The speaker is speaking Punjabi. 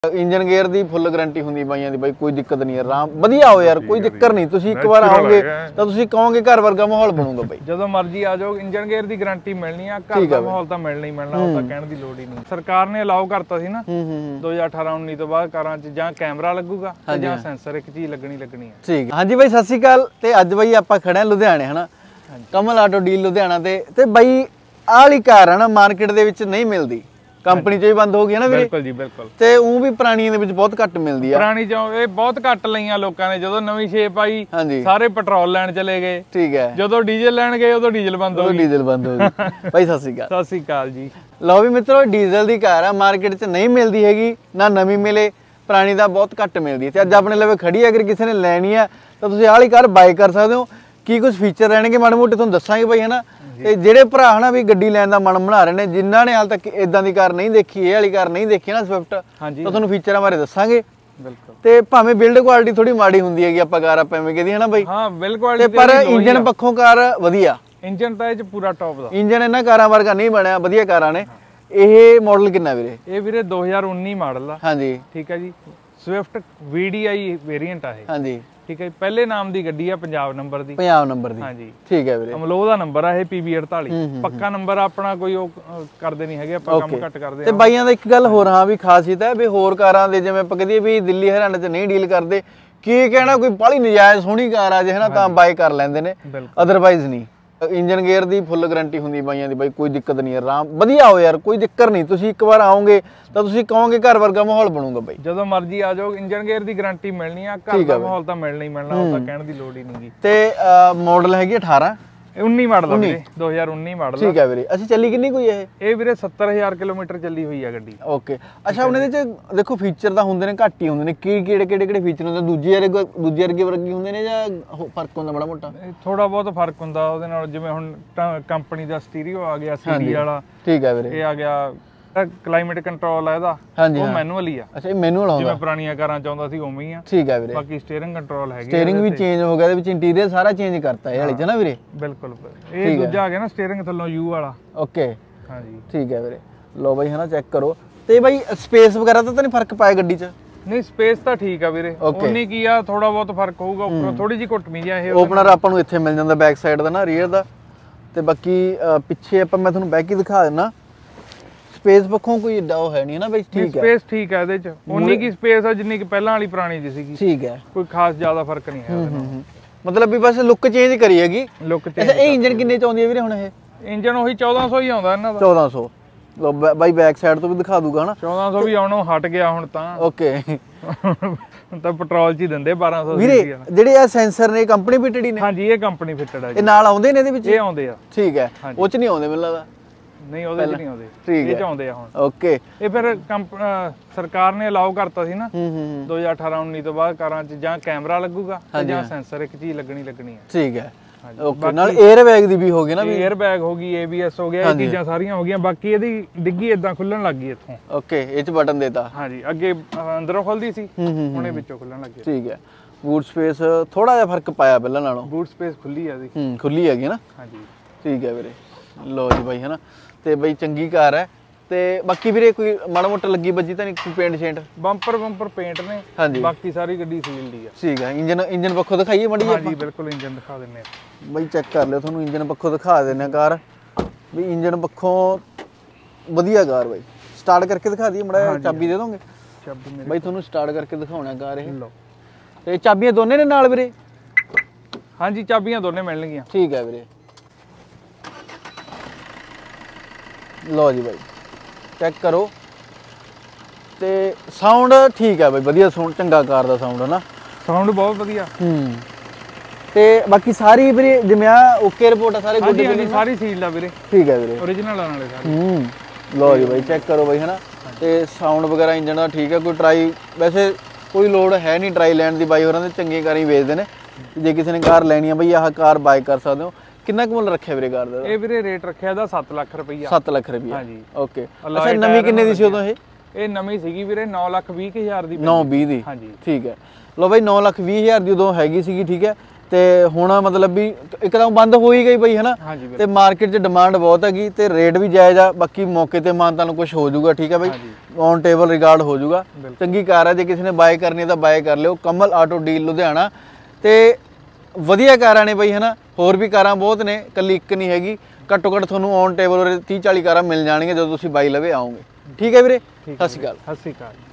इंजन गेयर दी फुल गारंटी हुंदी बाईयां दी बाई कोई दिक्कत नहीं है आराम वधिया हो यार कोई दिक्कत नहीं तुसी एक बार आओगे तो तुसी कहोगे घर वर्गा माहौल बनूगा बाई ਜਦੋਂ ਮਰਜ਼ੀ ਆ ਜਾਓ ਇੰਜਨ ਗੇਅਰ ਦੀ ਗਾਰੰਟੀ ਮਿਲਣੀ ਆ ਘਰ ਦਾ ਮਾਹੌਲ ਤਾਂ ਮਿਲਣਾ ਹੀ ਮਿਲਣਾ ਉਹ ਤਾਂ ਕਹਿਣ ਦੀ ਲੋੜ ਹੀ ਨਹੀਂ ਸਰਕਾਰ ਨੇ ਅਲਾਉ ਕਰਤਾ ਸੀ ਨਾ 2018-19 ਤੋਂ ਬਾਅਦ ਕਾਰਾਂ 'ਚ ਜਾਂ ਕੈਮਰਾ ਲੱਗੂਗਾ ਤੇ ਜਾਂ ਸੈਂਸਰ ਇੱਕ ਚੀਜ਼ ਲੱਗਣੀ ਹੈ ਠੀਕ ਹਾਂਜੀ ਬਾਈ ਸਤਿ ਸ਼੍ਰੀ ਅਕਾਲ ਤੇ ਅੱਜ ਬਾਈ ਆਪਾਂ ਖੜੇ ਆ ਲੁਧਿਆਣੇ ਹਨਾ ਕਮਲ ਆਟੋ ਡੀਲ ਲੁਧਿਆਣਾ ਤੇ ਬਾਈ ਆਹ ਵਾਲੀ ਕਾਰ ਹੈ ਨਾ ਮਾਰਕੀਟ ਦੇ ਵਿੱਚ ਨਹੀਂ ਮਿਲਦੀ ਕੰਪਨੀ ਚ ਹੀ ਬੰਦ ਹੋ ਗਈ ਹੈ ਨਾ ਵੀਰੇ ਬਿਲਕੁਲ ਜੀ ਬਿਲਕੁਲ ਤੇ ਉਹ ਵੀ ਪੁਰਾਣੀਆਂ ਦੇ ਵਿੱਚ ਬਹੁਤ ਘੱਟ ਮਿਲਦੀ ਆ ਪੁਰਾਣੀ ਚੋਂ ਇਹ ਬਹੁਤ ਘੱਟ ਲਈਆਂ ਲੋਕਾਂ ਨੇ ਜਦੋਂ ਨਵੀਂ ਸ਼ੇਪ ਆਈ ਸਾਰੇ ਪੈਟਰੋਲ ਲੈਣ ਚਲੇ ਗਏ ਠੀਕ ਹੈ ਜਦੋਂ ਡੀਜ਼ਲ ਲੈਣ ਗਏ ਉਦੋਂ ਡੀਜ਼ਲ ਬੰਦ ਹੋ ਗਈ ਬਾਈ ਸਤਿ ਸ਼੍ਰੀ ਅਕਾਲ ਸਤਿ ਸ਼੍ਰੀ ਅਕਾਲ ਜੀ ਲਓ ਵੀ ਮਿੱਤਰੋ ਡੀਜ਼ਲ ਦੀ ਕਾਰ ਆ ਮਾਰਕੀਟ 'ਚ ਨਹੀਂ ਮਿਲਦੀ ਹੈਗੀ ਨਾ ਨਵੀਂ ਮਿਲੇ ਪੁਰਾਣੀ ਦਾ ਬਹੁਤ ਘੱਟ ਮਿਲਦੀ ਹੈ ਤੇ ਅੱਜ ਆਪਣੇ ਲਵੇ ਖੜੀ ਹੈ ਅਗਰ ਕਿਸੇ ਨੇ ਲੈਣੀ ਆ ਤਾਂ ਤੁਸੀਂ ਆਹ ਵਾਲੀ ਕਾਰ ਬਾਈ ਕਰ ਸਕਦੇ ਹੋ ਕੀ ਕੁਝ ਫੀਚਰ ਰਹਿਣਗੇ ਮਾੜੇ ਮੋਟੇ ਤੁਹਾਨੂੰ ਦੱਸਾਂਗੇ ਬਾਈ ਹਨਾ ਤੇ ਜਿਹੜੇ ਭਰਾ ਹਨਾ ਵੀ ਗੱਡੀ ਲੈਣ ਦਾ ਮਨ ਬਣਾ ਰਹੇ ਨੇ ਜਿਨ੍ਹਾਂ ਨੇ ਹਾਲ ਤੱਕ ਇਦਾਂ ਦੀ ਕਾਰ ਨਹੀਂ ਦੇਖੀ ਇਹ ਵਾਲੀ ਕਾਰ ਨਹੀਂ ਦੇਖੀ ਨਾ ਸਵਿਫਟ ਤਾਂ ਤੁਹਾਨੂੰ ਫੀਚਰਾਂ ਬਾਰੇ ਦੱਸਾਂਗੇ ਬਿਲਕੁਲ ਤੇ ਭਾਵੇਂ ਬਿਲਡ ਕੁਆਲਿਟੀ ਥੋੜੀ ਮਾੜੀ ਹੁੰਦੀ ਹੈਗੀ ਆਪਾਂ ਕਾਰ ਆਪਾਂ ਐਵੇਂ ਕਹਦੀ ਹਨਾ ਬਾਈ ਹਾਂ ਬਿਲਡ ਕੁਆਲਿਟੀ ਪਰ ਇੰਜਨ ਪੱਖੋਂ ਕਾਰ ਵਧੀਆ ਇੰਜਨ ਤਾਂ ਇਹ ਚ ਪੂਰਾ ਟੌਪ ਦਾ ਇੰਜਨ ਇਹਨਾਂ ਕਾਰਾਂ ਵਰਗਾ ਨਹੀਂ ਬਣਿਆ ਵਧੀਆ ਕਾਰਾਂ ਨੇ ਇਹ ਮਾਡਲ ਕਿੰਨਾ ਵੀਰੇ ਇਹ ਵੀਰੇ 2019 ਮਾਡਲ ਆ ਹਾਂਜੀ ਠੀਕ ਹੈ ਜੀ ਸਵਿਫਟ VDI ਵੇਰੀਐਂਟ ਆ ਇਹ ਹਾਂਜੀ ਠੀਕ ਹੈ ਪਹਿਲੇ ਨਾਮ ਦੀ ਗੱਡੀ ਆ ਪੰਜਾਬ ਨੰਬਰ ਦੀ ਹਾਂਜੀ ਠੀਕ ਹੈ ਵੀਰੇ ਅਮਲੋ ਦਾ ਨੰਬਰ ਆ ਇਹ PB48 ਪੱਕਾ ਨੰਬਰ ਆਪਣਾ ਕੋਈ ਉਹ ਕਰਦੇ ਨਹੀਂ ਹੈਗੇ ਆਪਾਂ ਕੰਮ ਘੱਟ ਕਰਦੇ ਆ ਤੇ ਬਾਈਆਂ ਦਾ ਇੱਕ ਗੱਲ ਹੋਰ ਹਾਂ ਵੀ ਖਾਸੀਅਤ ਹੈ ਵੀ ਹੋਰ ਕਾਰਾਂ ਦੇ ਜਿਵੇਂ ਆਪਾਂ ਕਹਦੇ ਵੀ ਦਿੱਲੀ ਹਰਿਆਣਾ 'ਚ ਨਹੀਂ ਡੀਲ ਕਰਦੇ ਕੀ ਕਹਿਣਾ ਕੋਈ ਬਾਹਲੀ ਨਜਾਇਜ਼ ਸੋਹਣੀ ਕਾਰ ਆ ਜੇ ਹਨਾ ਤਾਂ ਬਾਈ ਕਰ ਲੈਂਦੇ ਨੇ ਅਦਰਵਾਈਜ਼ ਨਹੀਂ इंजन गेयर दी फुल गारंटी हुंदी बाईयां दी बाई कोई दिक्कत नहीं है आराम वधिया हो यार कोई दिक्कत नहीं तुसी एक बार आओगे तो तुसी कहोगे घर वर्गा माहौल बनूगा बाई ਜਦੋਂ ਮਰਜ਼ੀ ਆ ਜਾਓ ਇੰਜਨ ਗੇਅਰ ਦੀ ਗਾਰੰਟੀ ਮਿਲਣੀ ਆ ਘਰ ਦਾ ਮਾਹੌਲ ਤਾਂ ਮਿਲਣਾ ਹੀ ਮਿਲਣਾ ਉਹ ਤਾਂ ਕਹਿਣ ਦੀ ਲੋੜ ਹੀ ਨਹੀਂਗੀ ਤੇ ਮਾਡਲ ਹੈਗੀ 18 19 ਮਾਡਲ ਆ ਵੀਰੇ 2019 ਮਾਡਲ ਠੀਕ ਹੈ ਵੀਰੇ ਅਸੀਂ ਚੱਲੀ ਕਿੰਨੀ ਕੋਈ ਇਹ ਵੀਰੇ 70000 ਕਿਲੋਮੀਟਰ ਚੱਲੀ ਹੋਈ ਆ ਗੱਡੀ ਓਕੇ ਅੱਛਾ ਉਹਨੇ ਦੇ ਚ ਦੇਖੋ ਫੀਚਰ ਤਾਂ ਹੁੰਦੇ ਨੇ ਘੱਟ ਹੀ ਹੁੰਦੇ ਨੇ ਕਿਹੜੇ ਫੀਚਰ ਹੁੰਦੇ ਦੂਜੇ ਵਰਗੇ ਹੁੰਦੇ ਨੇ ਜਾਂ ਫਰਕ ਹੁੰਦਾ ਬੜਾ ਮੋਟਾ ਥੋੜਾ ਬਹੁਤ ਫਰਕ ਹੁੰਦਾ ਉਹਦੇ ਨਾਲ ਜਿਵੇਂ ਹੁਣ ਕੰਪਨੀ ਦਾ ਸਟੀਰੀਓ ਆ ਗਿਆ CD ਵਾਲਾ ਠੀਕ ਹੈ ਵੀਰੇ ਇਹ ਆ ਗਿਆ ਕਲਾਈਮੇਟ ਕੰਟਰੋਲ ਆ ਇਹਦਾ ਉਹ ਮੈਨੂਅਲ ਹੀ ਆ ਅੱਛਾ ਇਹ ਮੈਨੂਅਲ ਆਉਂਦਾ ਜਿਵੇਂ ਪੁਰਾਣੀਆਂ ਕਾਰਾਂ ਚਾਹੁੰਦਾ ਸੀ ਉਵੇਂ ਹੀ ਆ ਠੀਕ ਹੈ ਵੀਰੇ ਬਾਕੀ ਸਟੀਅਰਿੰਗ ਕੰਟਰੋਲ ਹੈਗੀ ਸਟੀਅਰਿੰਗ ਵੀ ਚੇਂਜ ਹੋ ਗਿਆ ਇਹਦੇ ਵਿੱਚ ਇੰਟੀਰੀਅਰ ਸਾਰਾ ਚੇਂਜ ਕਰਤਾ ਇਹ ਵਾਲੇ ਚ ਨਾ ਵੀਰੇ ਬਿਲਕੁਲ ਇਹ ਦੂਜਾ ਆ ਗਿਆ ਨਾ ਸਟੀਅਰਿੰਗ ਥੱਲੋਂ U ਵਾਲਾ ਓਕੇ ਹਾਂਜੀ ਠੀਕ ਹੈ ਵੀਰੇ ਲਓ ਬਾਈ ਹਨਾ ਚੈੱਕ ਕਰੋ ਤੇ ਬਾਈ ਸਪੇਸ ਵਗੈਰਾ ਤਾਂ ਨਹੀਂ ਫਰਕ ਪਾਇਆ ਗੱਡੀ 'ਚ ਨਹੀਂ ਸਪੇਸ ਤਾਂ ਠੀਕ ਆ ਵੀਰੇ ਉਨੀ ਕੀ ਆ ਥੋੜਾ ਬਹੁਤ ਫਰਕ ਹੋਊਗਾ ਉੱਪਰੋਂ ਥੋੜੀ ਜਿਹੀ ਘੁੱਟਵੀਂ ਜਿਹਾ ਇਹ ਓਪਨਰ ਆਪਾਂ ਨੂੰ ਇੱਥੇ ਮਿਲ ਜਾਂਦਾ ਬੈਕ ਸਾਈਡ ਦਾ ਨਾ ਰੀਅਰ ਦਾ ਤੇ ਬਾਕੀ ਪਿੱਛੇ ਆਪਾਂ ਮੈਂ ਤੁਹਾਨੂੰ ਬੈਕ ਹੀ ਦਿਖਾ ਦਿੰਨਾ ਸਪੇਸ ਪੱਖੋਂ ਕੋਈ ਏਡਾ ਉਹ ਹੈ ਨਹੀਂ ਨਾ ਬਈ ਠੀਕ ਹੈ ਸਪੇਸ ਠੀਕ ਹੈ ਇਹਦੇ ਚ ਉਨੀ ਕੀ ਸਪੇਸ ਆ ਜਿੰਨੀ ਕਿ ਪਹਿਲਾਂ ਵਾਲੀ ਪੁਰਾਣੀ ਜੀ ਸੀਗੀ ਠੀਕ ਹੈ ਕੋਈ ਖਾਸ ਜ਼ਿਆਦਾ ਫਰਕ ਨਹੀਂ ਹੈ ਉਹਦੇ ਨਾਲ ਮਤਲਬ ਵੀ ਬਸ ਲੁੱਕ ਚੇਂਜ ਕਰੀ ਹੈਗੀ ਲੁੱਕ ਚੇਂਜ ਅੱਛਾ ਇਹ ਇੰਜਨ ਕਿੰਨੇ ਚ ਆਉਂਦੀ ਹੈ ਵੀਰੇ ਹੁਣ ਇਹ ਇੰਜਨ ਉਹੀ 1400 ਹੀ ਆਉਂਦਾ ਇਹਨਾਂ ਦਾ 1400 ਲੋ ਬਾਈ ਬੈਕ ਸਾਈਡ ਤੋਂ ਵੀ ਦਿਖਾ ਦੂਗਾ ਹਨਾ 1400 ਵੀ ਆਉਣੋਂ ਹਟ ਗਿਆ ਹੁਣ ਤਾਂ ਓਕੇ ਤਾਂ ਪੈਟਰੋਲ ਚ ਹੀ ਦਿੰਦੇ 1200 ਵੀਰੇ ਜਿਹੜੇ ਆ ਸੈਂਸਰ ਨੇ ਕੰਪਨੀ ਫਿਟਡ ਹੀ ਨੇ ਹਾਂਜੀ ਇਹ ਕੰਪਨੀ ਫਿਟਡ ਆ ਜੀ ਇਹ ਨਾਲ ਆਉਂਦੇ ਨੇ ਇਹਦੇ ਵਿੱਚ ਇਹ ਆਉਂਦੇ ਆ ਠੀਕ ਹੈ ਉਹ ਚ ਨਹੀਂ ਆਉਂਦੇ ਮੈਨੂੰ ਲੱਗਦਾ ਨਹੀਂ ਉਹਦੇ ਚ ਨਹੀਂ ਆਉਂਦੇ ਠੀਕ ਹੈ ਇਹ ਚ ਆਉਂਦੇ ਆ ਹੁਣ ਓਕੇ ਇਹ ਫਿਰ ਸਰਕਾਰ ਨੇ ਅਲਾਉ ਕਰਤਾ ਸੀ ਨਾ 2018-19 ਤੋਂ ਬਾਅਦ ਕਾਰਾਂ 'ਚ ਜਾਂ ਕੈਮਰਾ ਲੱਗੂਗਾ ਤੇ ਜਾਂ ਸੈਂਸਰ ਇੱਕ ਚੀਜ਼ ਲੱਗਣੀ ਹੈ ਠੀਕ ਹੈ ਓਕੇ ਨਾਲ 에ਅਰ ਬੈਗ ਦੀ ਵੀ ਹੋ ਗਈ ਨਾ ਵੀ 에ਅਰ ਬੈਗ ਹੋ ਗਈ ABS ਹੋ ਗਿਆ ਇਹ ਚੀਜ਼ਾਂ ਸਾਰੀਆਂ ਹੋ ਗਈਆਂ ਬਾਕੀ ਇਹਦੀ ਡਿੱਗੀ ਇਦਾਂ ਖੁੱਲਣ ਲੱਗ ਗਈ ਇੱਥੋਂ ਓਕੇ ਇਹ ਚ ਬਟਨ ਦੇਤਾ ਹਾਂਜੀ ਅੱਗੇ ਅੰਦਰੋਂ ਖੁੱਲਦੀ ਸੀ ਹੁਣ ਇਹ ਵਿੱਚੋਂ ਖੁੱਲਣ ਲੱਗ ਗਈ ਠੀਕ ਹੈ ਬੂਟ ਸਪੇਸ ਥੋੜਾ ਜਿਹਾ ਫਰਕ ਪਾਇਆ ਪਹਿਲਾਂ ਨਾਲੋਂ ਬੂਟ ਸਪੇਸ ਖੁੱਲੀ ਆ ਇਹਦੀ ਖੁੱਲੀ ਹੈਗੀ ਨਾ ਹਾਂਜੀ ਠੀਕ ਹੈ ਵੀਰੇ ਲੋ ਜੀ ਬਾਈ ਹੈਨਾ ਤੇ ਬਈ ਚੰਗੀ ਕਾਰ ਹੈ ਤੇ ਬਾਕੀ ਵੀਰੇ ਕੋਈ ਮਾੜਾ ਮੋਟਾ ਲੱਗੀ ਵੱਜੀ ਤਾਂ ਨਹੀਂ ਕੋਈ ਪੇਂਟ ਸ਼ੇਂਟ ਬੰਪਰ ਪੇਂਟ ਨੇ ਬਾਕੀ ਸਾਰੀ ਗੱਡੀ ਸੀਲਡ ਹੀ ਆ ਠੀਕ ਹੈ ਇੰਜਨ ਪੱਖੋਂ ਦਿਖਾਈਏ ਮੜੀ ਆਪਾਂ ਹਾਂਜੀ ਬਿਲਕੁਲ ਇੰਜਨ ਦਿਖਾ ਦਿੰਨੇ ਆ ਬਈ ਚੈੱਕ ਕਰ ਲਿਓ ਤੁਹਾਨੂੰ ਇੰਜਨ ਪੱਖੋਂ ਦਿਖਾ ਦਿੰਨੇ ਆ ਕਾਰ ਵੀ ਇੰਜਨ ਪੱਖੋਂ ਵਧੀਆ ਕਾਰ ਬਾਈ ਸਟਾਰਟ ਕਰਕੇ ਦਿਖਾ ਦਈਏ ਮੜਾ ਚਾਬੀ ਦੇ ਦੋਗੇ ਚਾਬੀ ਮੇਰੇ ਬਾਈ ਤੁਹਾਨੂੰ ਸਟਾਰਟ ਕਰਕੇ ਦਿਖਾਉਣਾ ਕਾਰ ਇਹ ਲਓ ਤੇ ਚਾਬੀਆਂ ਦੋਨੇ ਨੇ ਨਾਲ ਵੀਰੇ ਹਾਂਜੀ ਚਾਬੀਆਂ ਦੋਨੇ ਮਿਲਣਗੀਆਂ ਠੀਕ ਹੈ ਵੀਰੇ ਲਓ ਜੀ ਬਾਈ ਚੈੱਕ ਕਰੋ ਤੇ ਸਾਊਂਡ ਠੀਕ ਹੈ ਬਾਈ ਵਧੀਆ ਸਾਊਂਡ ਚੰਗਾ ਕਾਰ ਦਾ ਸਾਊਂਡ ਹੈ ਨਾ ਸਾਊਂਡ ਬਹੁਤ ਵਧੀਆ ਤੇ ਬਾਕੀ ਸਾਰੀ ਵੀਰੇ ਜਿਵੇਂ ਆ ਓਕੇ ਰਿਪੋਰਟ ਆ ਸਾਰੇ ਗੁੱਡ ਹਾਂਜੀ ਸਾਰੀ ਸੀਲ ਆ ਵੀਰੇ ਠੀਕ ਹੈ ਵੀਰੇ origignal ਆਣ ਵਾਲੇ ਸਾਰੇ ਲਓ ਜੀ ਬਾਈ ਚੈੱਕ ਕਰੋ ਬਾਈ ਹੈ ਨਾ ਤੇ ਸਾਊਂਡ ਵਗੈਰਾ ਇੰਜਨ ਦਾ ਠੀਕ ਹੈ ਕੋਈ ਟਰਾਈ ਵੈਸੇ ਕੋਈ ਲੋਡ ਹੈ ਨਹੀਂ ਟਰਾਈ ਲੈਣ ਦੀ ਬਾਈ ਹੋਰਾਂ ਦੇ ਚੰਗੀ ਕਾਰ ਹੀ ਵੇਚਦੇ ਨੇ ਜੇ ਕਿਸੇ ਨੇ ਕਾਰ ਲੈਣੀ ਆ ਬਈ ਆਹ ਕਾਰ ਬਾਈ ਕਰ ਸਕਦੇ ਹੋ ਕਿੰਨਾ ਕੁ ਮੁੱਲ ਰੱਖਿਆ ਵੀਰੇ ਕਾਰ ਦਾ ਇਹ ਵੀਰੇ ਰੇਟ ਰੱਖਿਆ ਇਹਦਾ 7 ਲੱਖ ਰੁਪਈਆ 7 ਲੱਖ ਰੁਪਈਆ ਹਾਂਜੀ ਓਕੇ ਅੱਛਾ ਨਵੀਂ ਕਿੰਨੇ ਦੀ ਸੀ ਉਦੋਂ ਇਹ ਨਵੀਂ ਸੀਗੀ ਵੀਰੇ 9,20,000 ਦੀ 920 ਦੀ ਹਾਂਜੀ ਠੀਕ ਹੈ ਲੋ ਬਾਈ 9,20,000 ਦੀ ਉਦੋਂ ਹੈਗੀ ਸੀਗੀ ਠੀਕ ਹੈ ਤੇ ਹੁਣ ਮਤਲਬ ਵੀ ਇੱਕਦਮ ਬੰਦ ਹੋ ਹੀ ਗਈ ਬਈ ਹੈ ਨਾ। ਤੇ ਮਾਰਕੀਟ 'ਚ ਡਿਮਾਂਡ ਬਹੁਤ ਹੈਗੀ ਤੇ ਰੇਟ ਵੀ ਜਾਇਜ਼ ਆ। ਬਾਕੀ ਮੌਕੇ ਤੇ ਮਾਨ ਤੁਹਾਨੂੰ ਕੁਝ ਹੋ ਜਾਊਗਾ, ਠੀਕ ਹੈ ਬਈ, ਔਨ ਟੇਬਲ ਰਿਗਾਰਡ ਹੋ ਜਾਊਗਾ। ਚੰਗੀ ਕਾਰ ਹੈ, ਜੇ ਕਿਸੇ ਨੇ ਬਾਏ ਕਰਨੀ ਹੈ ਤਾਂ ਬਾਏ ਕਰ ਲਿਓ। Kamal auto deal Ludhiana. ਤੇ ਵਧੀਆ ਕਾਰਾਂ ਨੇ ਬਈ ਹੈ ਨਾ, ਹੋਰ ਵੀ ਕਾਰਾਂ ਬਹੁਤ ਨੇ, ਇਕੱਲੀ ਇੱਕ ਨਹੀਂ ਹੈਗੀ। ਘੱਟੋ ਘੱਟ ਤੁਹਾਨੂੰ ਔਨ ਟੇਬਲ 30-40 ਕਾਰਾਂ ਮਿਲ ਜਾਣਗੀਆਂ ਜਦੋਂ ਤੁਸੀਂ ਬਾਈ ਲਵੇ ਆਓਗੇ। ਠੀਕ ਹੈ ਵੀਰੇ, ਸਤਿ ਸ਼੍ਰੀ ਅਕਾਲ। ਸਤਿ ਸ਼੍ਰੀ ਅਕਾਲ।